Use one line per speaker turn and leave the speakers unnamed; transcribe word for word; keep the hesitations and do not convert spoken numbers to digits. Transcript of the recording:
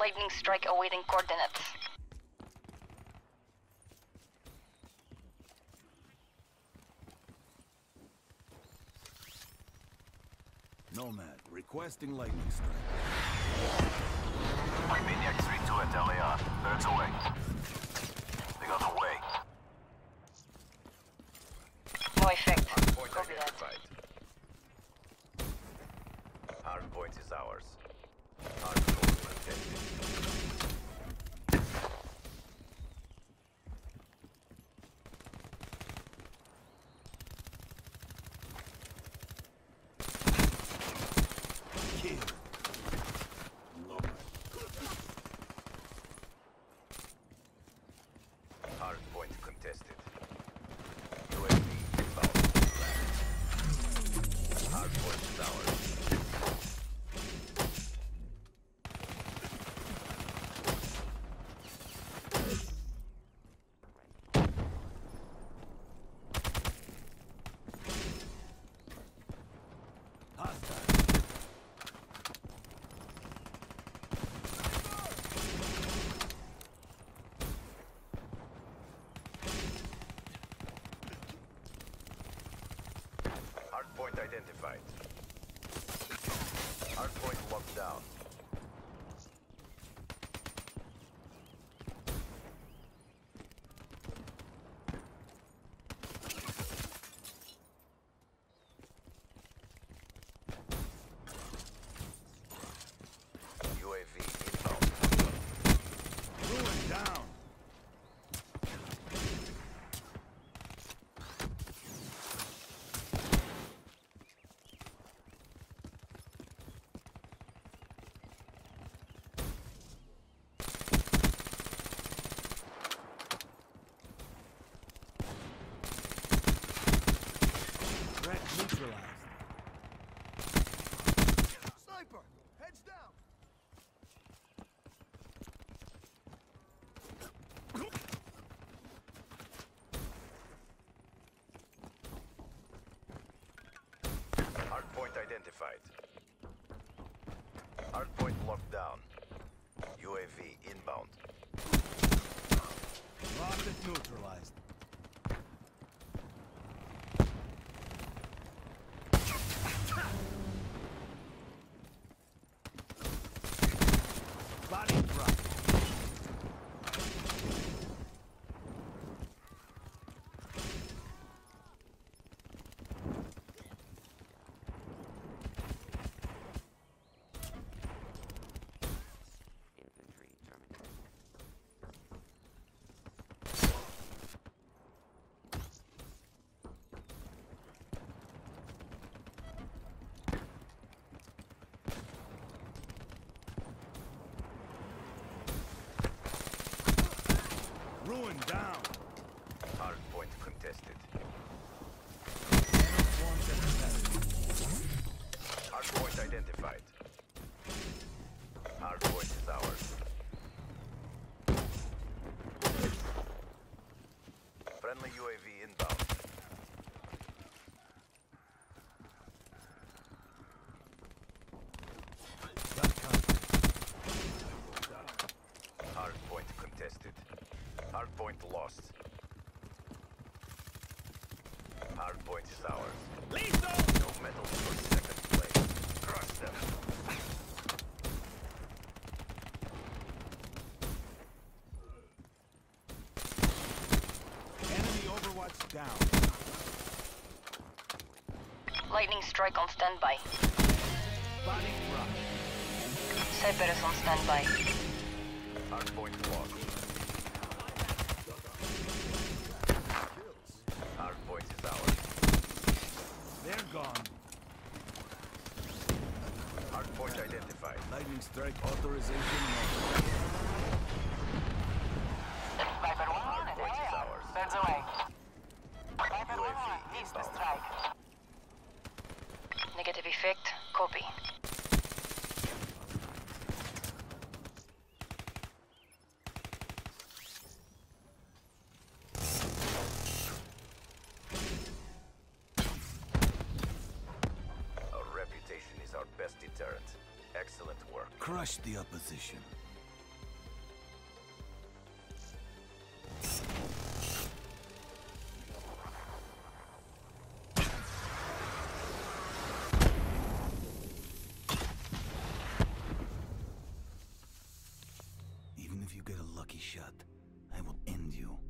Lightning strike awaiting coordinates.
Nomad, requesting lightning strike.
Maniac three two at L A R. Birds away. They got away.
No effect.
Hardpoint
Copy that.
identified. Hardpoint is ours. Hardpoint protected. Hardpoint contested. U A V inbound. Hardpoint is ours. Hardpoint identified. Hardpoint locked down. U A V inbound.
Ruin down. Threat neutralized. Sniper, heads down.
Hardpoint identified. Hardpoint locked down. U A V inbound.
Rocket neutralized. Body drop.
Infantry terminated.
Ruin down.
Hardpoint contested.
Swarms at the
Hardpoint identified. Hardpoint is ours. Friendly U A V inbound. Hardpoint contested. Hardpoint lost. Hardpoint is ours.
Lethal!
No medals for second place. Crush them.
Enemy Overwatch down.
Lightning strike on standby.
Body drop.
Sniper is on standby.
Hardpoint lost. Hardpoint is ours.
They're gone.
Hardpoint identified.
Lightning strike authorization.
Sniper one,
Hardpoint is ours.
birds away. Sniper
U A V
one, needs to
inbound.
strike.
Negative effect. Copy.
Our reputation is our best deterrent. Excellent work.
Crush the opposition.
you get a lucky shot, I will end you.